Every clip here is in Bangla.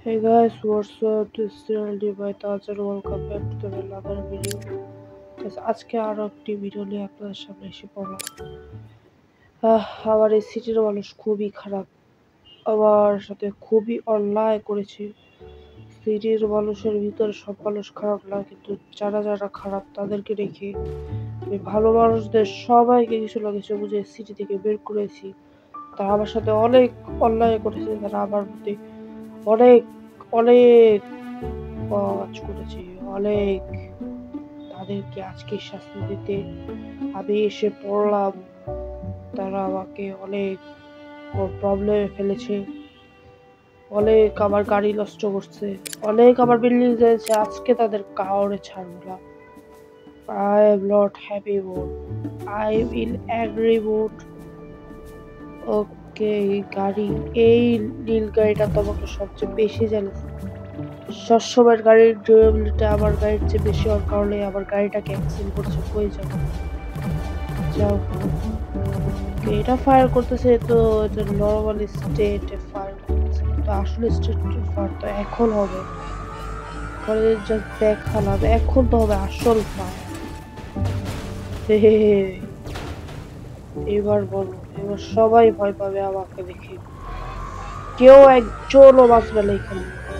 Hey guys, what's up? This is LD by Taj and welcome back to another video. আজকে আরো একটি ভিডিও নিয়ে আপনাদের সামনে এসে পড়লাম। আমার এই সিটির মানুষ খুবই খারাপ, আমার সাথে খুবই অন্যায় করেছে। সিটির মানুষের ভিতরে সব মানুষ খারাপ না, কিন্তু যারা যারা খারাপ তাদেরকে রেখে আমি ভালো মানুষদের সবাইকে কিছু না কিছু বুঝে সিটি থেকে বের করেছি। তারা আমার সাথে অনেক অন্যায় করেছে, তারা আমার প্রতি অনেক অনেক কাজ করেছে, অনেক। তাদেরকে আজকে শাস্তি দিতে আমি এসে পড়লাম। তারা আমাকে অনেক প্রবলেমে ফেলেছে, অনেক আমার গাড়ি নষ্ট করছে, অনেক আমার বিল্ডিং দিয়েছে। আজকে তাদের কাউরে ছাড়বো না। I am not happy mood. I will angry mood. ওকে, গাড়ি, এই নীল গাড়িটা তো আমাকে সবচেয়ে বেশি জ্বালাচ্ছে। সবসময় গাড়ির ডিউরেবিলিটি আমার গাড়ির চেয়ে বেশি হওয়ার কারণে আমার গাড়িটাকে অ্যাক্সিডেন্ট করছে। কই যাব, যাও। এটা ফায়ার করতেছে, তো এটা নর্মাল স্টেটে ফায়ার করতেছে, কিন্তু আসলে স্টেট ফায়ার তো এখন হবে। পরে জাস্ট দেখালাম, এখন তো হবে আসল ফায়ার। এবার বলো, এবার সবাই ভয় পাবে আমাকে দেখে, কেউ একজনও বাঁচবে না এখানে।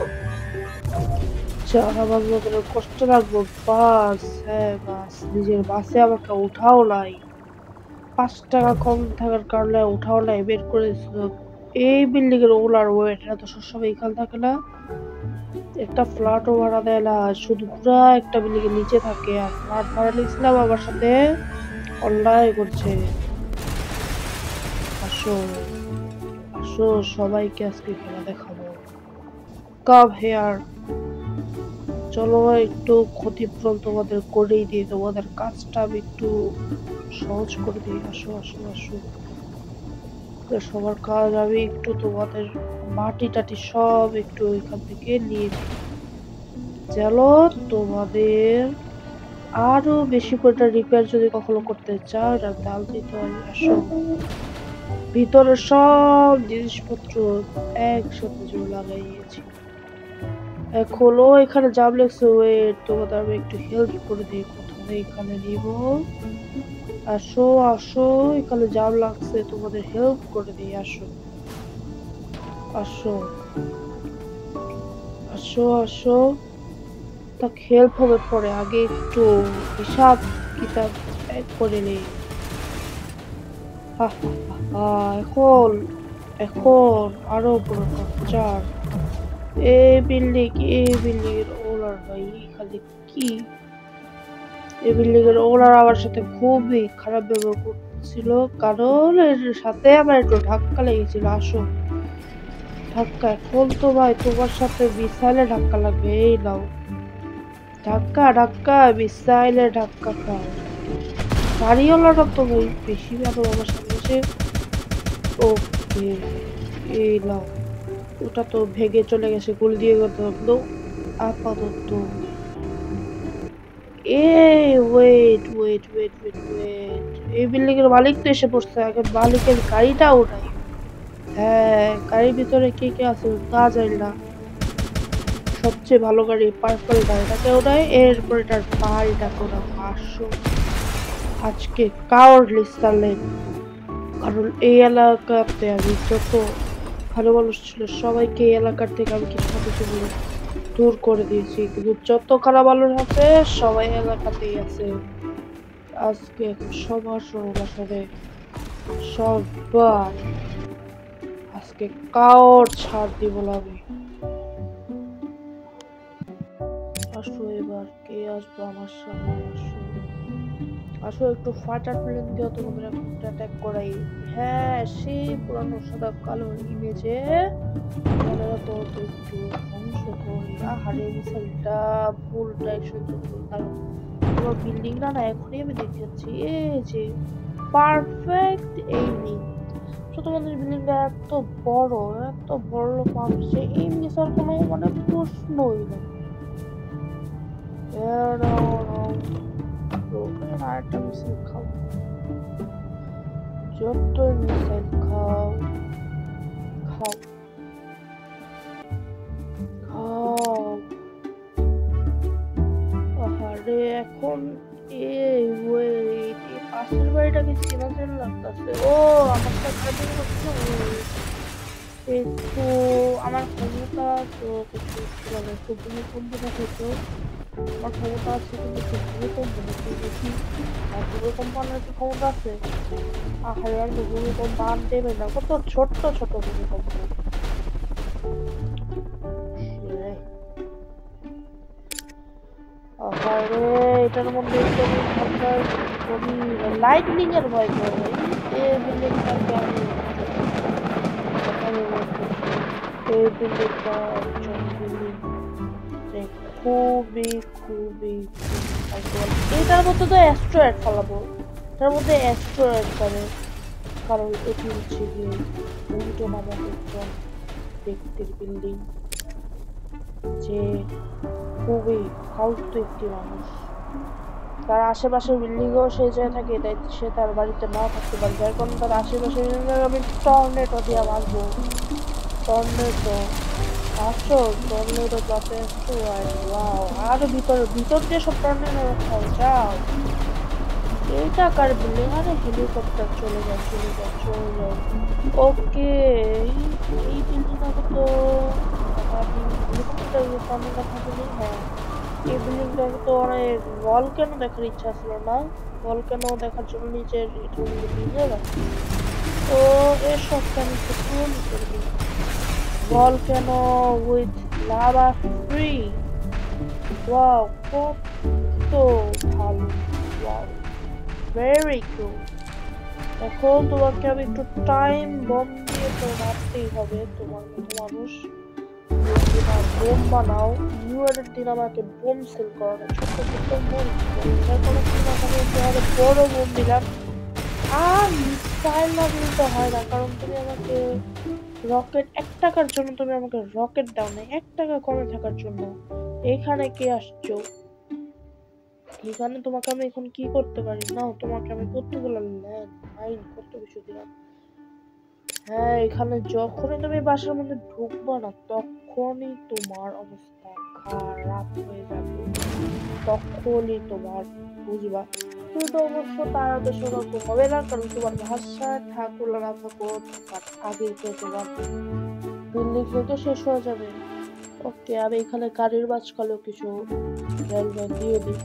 আমার মতো কষ্ট লাগবো। বাস, হ্যাঁ বাস, নিজের বাসে আমাকে উঠাও নাই, 5 টাকা কম থাকার কারণে উঠাও নাই, বের করে দিছিল। এই বিল্ডিং এর ওনার ওয়েট এরা তো সবসময় এখানে থাকে না, একটা ফ্ল্যাটও ভাড়া দেয় না, শুধু পুরা একটা বিল্ডিং এর নিচে থাকে। আর ফ্ল্যাট ভাড়া নিয়েছিলাম, আমার সাথে অন্যায় করছে। আসো আসো, সবাইকে আজকে খেলা দেখাবো। কাম হেয়ার, চলো একটু ক্ষতিপূরণ তোমাদের করেই দিই, তোমাদের কাজটা আমি একটু সহজ করে দিই। আসো আসো আসো, সবার কাজ আমি একটু তোমাদের মাটি টাটি সব একটু এখান থেকে নিয়ে দিই, যেন তোমাদের আরো বেশি করে রিপেয়ার যদি কখনো করতে চাও এটা দাম দিতে হয়। আসো, ভিতরে সব জিনিসপত্র একসাথে জোর লাগাইয়েছি। এখনো এখানে জাম লেগেছে, ওয়েট, তোমাদের আমি একটু হেল্প করে দিই। প্রথমে এখানে নিব, আসো আসো, এখানে জাম লাগছে, তোমাদের হেল্প করে দিই। আসো আসো আসো আসো, তা হেল্প হবে পরে, আগে একটু হিসাব কিতাব করে নেই। এখন এখন আরো বড় টর্চার। এই বিল্ডিং এর ওনার ভাই খালি কি, এই বিল্ডিং এর ওনার আমার সাথে খুবই খারাপ ব্যবহার করছিল, কারণ এর সাথে আমার একটু ধাক্কা লেগেছিল। আসো, ধাক্কা, এখন তো ভাই তোমার সাথে মিসাইলে ধাক্কা লাগবে। এই নাও, ধাক্কা ধাক্কা, মিসাইলে ধাক্কা খাও। গাড়িওয়ালাটা তো ভাই বেশি ভালো আমার সামনে এসে। ওকে, এই নাও, ওটা তো ভেঙে চলে গেছে, গুলি দিয়ে গেল আপাতত। Wait wait wait wait wait, এই বিল্ডিং এর মালিক তো এসে পড়ছে, আগে মালিকের গাড়িটা ওঠাই। হ্যাঁ, গাড়ির ভিতরে কে কে আছে তা জানি না, সবচেয়ে ভালো গাড়ি পার্পল গাড়িটাকে ওঠাই, এরপর এটার বাড়িটাকে ওরা 500। আজকে কাউর লিস্ট, কারণ এই এলাকাতে আমি যত ভালো মানুষ ছিল সবাইকে এই এলাকার থেকে আমি কিছু না কিছু বলে দূর করে দিয়েছি, কিন্তু যত খারাপ মানুষ আছে সবাই এলাকাতেই আছে। আজকে সবার সর্বনাশনে সবার, আজকে কাউর ছাড় দিব না আমি। আসো, এবার কে আসবো আমার সামনে? আসো আসো, একটু ফাটার প্লেন দিয়ে তোমাদের একটা অ্যাটাক করাই। হ্যাঁ, সেই পুরানো সাদা কালো ইমেজে ক্যামেরা তো একটু ধ্বংস করি। আহারে, মিসাইলটা ভুল ডাইরেকশন চলছে, কারণ তোমার বিল্ডিংটা না এখনই আমি দেখতে পাচ্ছি, এই যে পারফেক্ট এইমিং। তো তোমাদের বিল্ডিংটা এত বড় লোক মানুষ যে এই মিসাইল কোনো মানে প্রশ্নই নেই। আরেকটা মিসাইল খাও, যতই মিসাইল খাও খাও বাড়িটা কি চেনা চেনা লাগতেছে। ও আমার সাথে হচ্ছে একটু আমার ক্ষমতা তো কিছু কিভাবে একটু ভূমিকম্প হতো, আমার ক্ষমতা আছে কিন্তু একটু ভূমিকম্প হচ্ছে দেখি। আর ভূমিকম্প আনার কি ক্ষমতা আছে? আহারে আর ভূমিকম্প আন দেবে না, কত ছোট্ট ছোট ভূমিকম্প। আহারে এটার মধ্যে লাইটনিং এর ভয় করে এই বিল্ডিংটাকে আমি এই বিল্ডিংটা একজন বিল্ডিং খুবই খুবই এটার মধ্যে তো অ্যাস্ট্রয়েড ফলাবো, এটার মধ্যে অ্যাস্ট্রয়েড যাবে, কারণ এটি হচ্ছে গিয়ে উল্টো নামক একজন ব্যক্তির বিল্ডিং, যে খুবই ফালতু একটি মানুষ। তার আশেপাশের বিল্ডিংও সে যে থাকে, তাই সে তার বাড়িতে নাও থাকতে পারে, যার কারণে তার আশেপাশে আমি টর্নেডো দিয়ে মারবো। টর্নেডো আসো, টর্নেডো যাতে ওয়াও, আর ভিতর দিয়ে সব টর্নেডো খাও, যাও। এইটা কার বিল্ডিং? আরে হেলিকপ্টার চলে যায় চলে যায় চলে যায়। ওকে এই বিল্ডিংটাকে তো হেলিকপ্টার টর্নেডো থাকলে হ্যাঁ এই বিল্ডিংটাকে তো অনেক ভলক্যানো দেখার ইচ্ছা ছিল না, ভলক্যানো দেখার জন্য নিচের ভিজে গেছে। তো এসব আমি একটু পূরণ করবি, volcano with lava free. Wow কত ভালো, ওয়াও ভেরি গুড। এখন তোমাকে আমি একটু টাইম বম দিয়ে তো মারতেই হবে, তোমার মতো মানুষ বোম বানাও। নিউ ইয়ারের দিন আমাকে বোম সেল করানো, ছোট্ট ছোট্ট বোম, বড় বোম দিলাম। আর মিসাইল না দিলে তো হয় না, কারণ তুমি আমাকে রকেট 1 টাকার জন্য তুমি আমাকে রকেট দাও না, 1 টাকা কমে থাকার জন্য। এখানে কে আসছো? এখানে তোমাকে আমি এখন কি করতে পারি? না তোমাকে আমি কতগুলো ল্যান্ড কত কিছু দিলাম। হ্যাঁ এখানে যখনই তুমি বাসার মধ্যে ঢুকবো না তখনই তোমার অবস্থা খারাপ হয়ে যাবে, তখনই তোমার বুঝবা। তুমি তো অবশ্য তার আদেশ ওরকম হবে না, কারণ তোমার ভাষা ঠাকুর না থাকুক আগেই তো তোমার বিল্ডিং তো শেষ হয়ে যাবে। ওকে আমি এখানে গাড়ির মাঝখানেও কিছু রেলওয়ে দিয়ে দিই।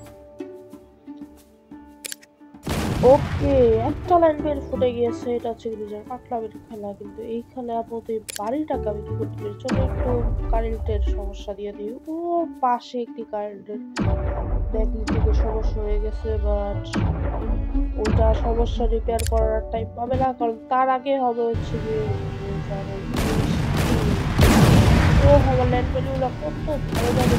ওকে একটা লাইন বের ফুটে গিয়েছে, এটা হচ্ছে নিজের পাকলামের খেলা। কিন্তু এইখানে আপাতত এই বাড়িটাকে আমি কি করতে পারি? চলো একটু কারেন্টের সমস্যা দিয়ে দিই। ও পাশে একটি কারেন্টের ম্যাগনেটিকের সমস্যা হয়ে গেছে, বাট ওটা সমস্যা রিপেয়ার করার টাইম পাবে না, কারণ তার আগে হবে হচ্ছে যে ও আমার ল্যান্ড ভ্যালুগুলো কত ভালো যাবে।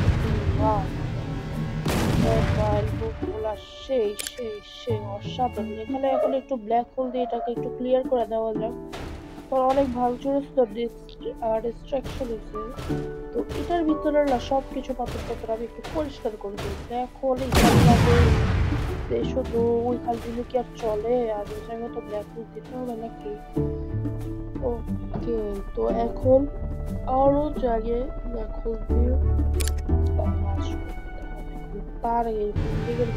সেই সেই সেই অসাধারণ। এখানে এখন একটু ব্ল্যাক হোল দিয়ে এটাকে একটু ক্লিয়ার করে দেওয়া যাক, কারণ অনেক ভাঙচুর হচ্ছে, ডিস্ট্রাকশন হয়েছে। তো এটার ভিতরে না সবকিছু পাথর পাথর আমি একটু পরিষ্কার করে দিই। ব্ল্যাক হোল শুধু ওই খালগুলো কি আর চলে? আর ওই জায়গায় তো ব্ল্যাক হোল দিতে হবে নাকি? ওকে তো এখন আরো জায়গায় ব্ল্যাক হোল দিয়ে তার এই বিল্ডিংয়ের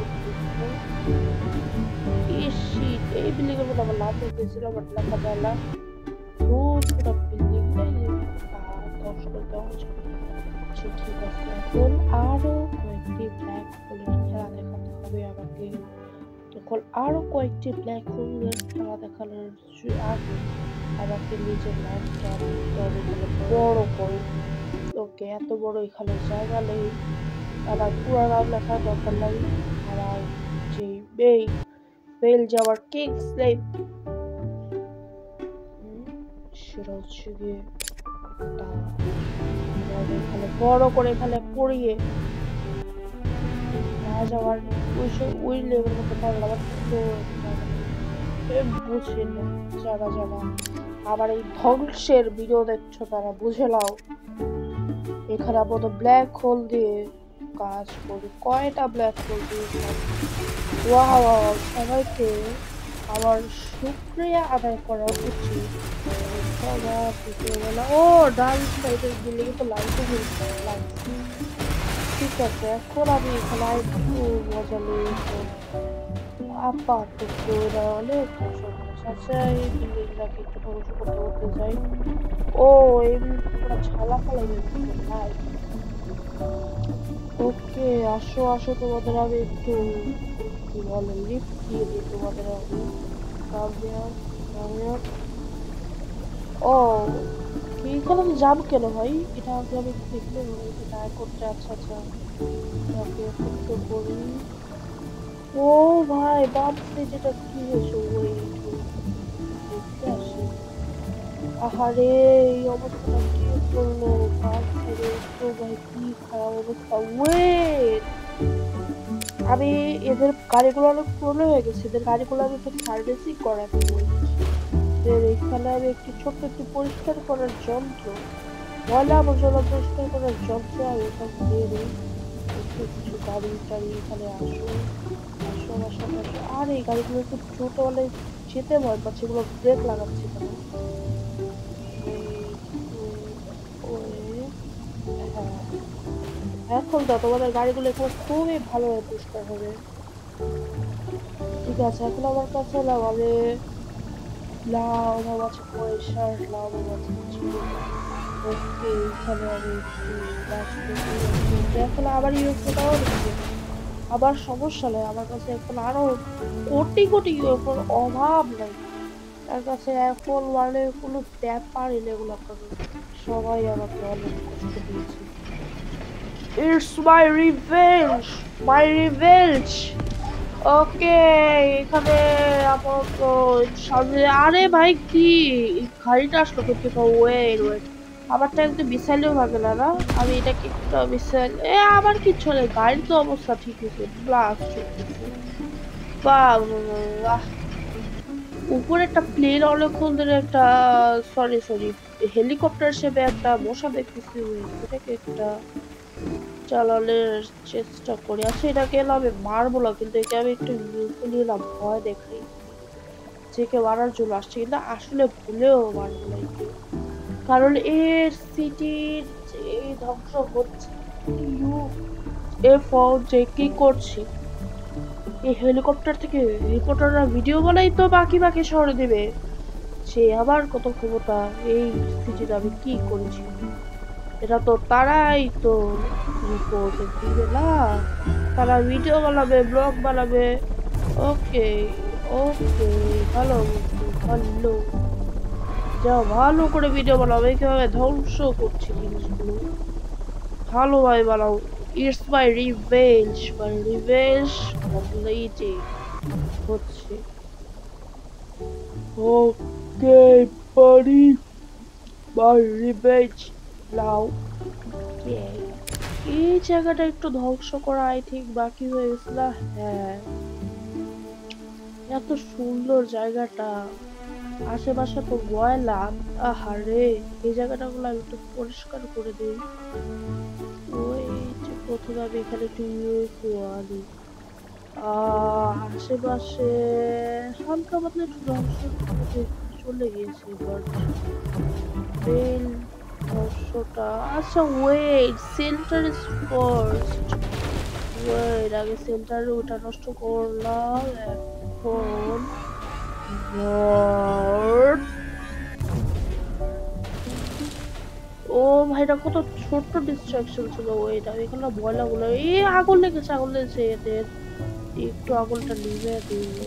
এই বিল্ডিংয়ের মধ্যে আমার লাভ হয়েছিল, বাট লেখা যায় না পুরো বিল্ডিংটাই ধ্বংস করে দেওয়া হয়েছে। ঠিক আছে এখন আরো কয়েকটি ব্ল্যাক হোলের খেলা দেখাতে হবে আমাকে। তখন আরো কয়েকটি ব্ল্যাক হোলের খেলা দেখানোর আগে আমাকে নিজের লাইফটা বড় করে। ওকে এত বড় এখানে জায়গা নেই, আমার পুরো নাম লেখার দরকার নাই। আমার যে বেল যাওয়ার কিং স্লেভ সেটা হচ্ছে গিয়ে এখানে বড় করে এখানে পড়িয়ে না যাওয়ার ওই লেভেল করতে পারলাম, বুঝে না যারা যারা আবার এই ধ্বংসের ভিডিও দেখছো তারা বুঝে নাও এখানে আপাতত ব্ল্যাক হোল দিয়ে কাজ করি। কয়টা ব্ল্যাক হোল দিয়ে ওয়াও সবাইকে আমার শুকরিয়া আদায় করা উচিত। ও ডান সাইডের বিল্ডিং তো লাইটও হয়েছে, ঠিক আছে এখন আমি এখানে একটু মজা নিয়ে আপাতত এরা অনেক ধ্বংস করেছে। আচ্ছা এই বিল্ডিংটাকে একটু ধ্বংস করতে করতে যাই। ও এই পুরো ছালা ফালাই দিচ্ছে ভাই। ওকে আসো আসো তোমাদের আমি একটু কি বলে লিফট দিয়ে দিই তোমাদের আমি। কামিয়াব কামিয়াব। ও এইখানে আমি যাবো কেন ভাই? এটা আগে আমি দেখলে এটা করতে আচ্ছা আচ্ছা ওকে একটু করি। ও ভাই ভাবছি যেটা কি হয়েছে ওই দেখতে আসি। আহারে এই অবস্থাটা কি করলো ভাবছি রে তো ভাই কি খারাপ অবস্থা। ওয়েট আমি এদের গাড়িগুলো অনেক পুরনো হয়ে গেছে, এদের গাড়িগুলো আমি একটু সার্ভিসিং করাতে বলছি। এখানে আমি একটি ছোট্ট একটি পরিষ্কার করার যন্ত্র, ময়লা আবর্জনা পরিষ্কার করার যন্ত্র আমি এখানে দিয়ে দিই। কিছু গাড়ি টাড়ি এখানে আসো আসো আমার সাথে আসো। আর এই গাড়িগুলো একটু ছোট হলে যেতে ভয় পাচ্ছে, এগুলো ব্রেক লাগাচ্ছে কেন? হ্যাঁ এখন তো তোমাদের গাড়িগুলো এখন খুবই ভালোভাবে পরিষ্কার হবে। ঠিক আছে এখন আমার কাছে নাও আমি লাউ আছে পয়সার লাউ আছে কিছু। ওকে এখানে আমি এখন আবার ইউএফওটাও দিচ্ছে। আবার সমস্যা নেই আমার কাছে এখন আরো কোটি কোটি ইউএফওর অভাব নাই। তার কাছে এখন মানে কোনো ব্যাপারই নেই এগুলো আপনাদের। সবাই আমাকে অনেক কষ্ট দিয়েছে। It's my revenge! My revenge! ওকে এখানে আপাতত সামনে আরে ভাই কি গাড়িটা আসলো করতে ওয়েট ওয়েট আমারটা একটু মিসাইলেও ভাগে না। আমি এটাকে একটু মিসাইল আবার কি চলে গাড়ির তো অবস্থা ঠিক আছে ব্লাস্ট চলতেছে। বাহ উপরে একটা প্লেন অনেকক্ষণ ধরে একটা সরি সরি হেলিকপ্টার হিসেবে একটা মশা দেখতেছি এটাকে একটা চালানোর চেষ্টা করি। আচ্ছা এটাকে আমি মারবো না কিন্তু একে আমি একটু নিয়ে না ভয় দেখাই যে কে মারার জন্য আসছে কিন্তু আসলে ভুলেও মারবো না একে, কারণ এর সিটির যে ধ্বংস হচ্ছে যে কি করছে এই হেলিকপ্টার থেকে রিপোর্টাররা ভিডিও বানাই তো বাকি বাকি শহরে দিবে। সে আবার কত ক্ষমতা এই সিটিতে আমি কি করেছি এটা তো তারাই তো রিপোর্ট দিবে না, তারা ভিডিও বানাবে ব্লগ বানাবে। ওকে ওকে ভালো ভালো যাও ভালো করে ভিডিও বানাবে কিভাবে ধ্বংস করছে জিনিসগুলো ভালোভাবে বানাও। ইটস মাই রিভেঞ্জ কমপ্লিটেড হচ্ছে। ওকে বাড়ি মাই রিভেঞ্জ নাও। এই জায়গাটা একটু ধ্বংস করা আই থিঙ্ক বাকি হয়ে গেছিল। হ্যাঁ এত সুন্দর জায়গাটা আশেপাশে তো ময়লা। আহারে এই জায়গাটা গুলো আমি একটু পরিষ্কার করে দিই। ওই যে প্রথমে আমি এখানে একটু আনি আশেপাশে হালকা পাতলা একটু ধ্বংস চলে গিয়েছে ধ্বংসটা। আচ্ছা wait centre is first. Wait আগে সেন্টারে ওটা নষ্ট করলাম এখন ও ভাইটা কত ছোট্ট ডিস্ট্রাকশন ছিল। ওইটা এখানে বয়লা গুলো এই আগুন লেগেছে এদের একটু আগুনটা নিভে দিবে।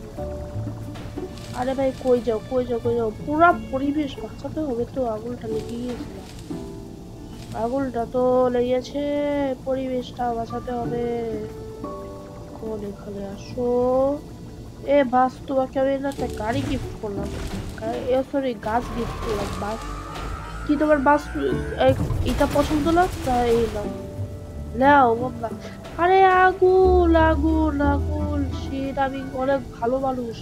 আরে ভাই কই যাও পুরা পরিবেশ বাঁচাতে হবে তো আগুনটা লেগে গিয়েছিল। আগুনটা তো লেগেছে পরিবেশটা বাঁচাতে হবে। কোন এখানে আসো এ বাস তোমাকে আমি না একটা গাড়ি গিফট করলাম সরি গাছ গিফট করলাম বাস কি তোমার বাস এটা পছন্দ না তাই নাও বাবা। আরে আগুন আগুন আগুন শীত আমি অনেক ভালো মানুষ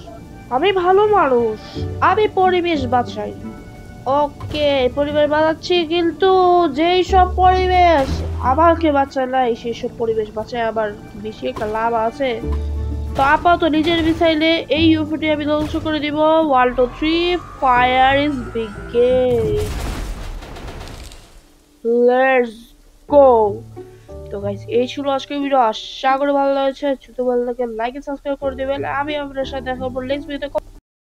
আমি পরিবেশ বাঁচাই। ওকে পরিবেশ বাঁচাচ্ছি কিন্তু যেই সব পরিবেশ আমাকে বাঁচায় নাই সেই সব পরিবেশ বাঁচায় আবার বেশি একটা লাভ আছে। তো আপাতত নিজের মিসাইলে এই ইউএফওটি আমি ধ্বংস করে দিব। 1 2 3 fire is begin let's go. তো গাইস এই ছিল আজকের ভিডিও, আশা করি ভালো লাগছে। যদি ভালো লাগে লাইক এন্ড সাবস্ক্রাইব করে দিবেন। আমি আপনার সাথে দেখা করবো নেক্সট ভিডিওতে।